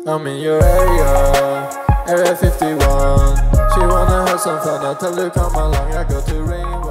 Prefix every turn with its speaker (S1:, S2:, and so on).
S1: I'm in your area, area 51. She wanna have some fun, I tell her come along, I go to ring.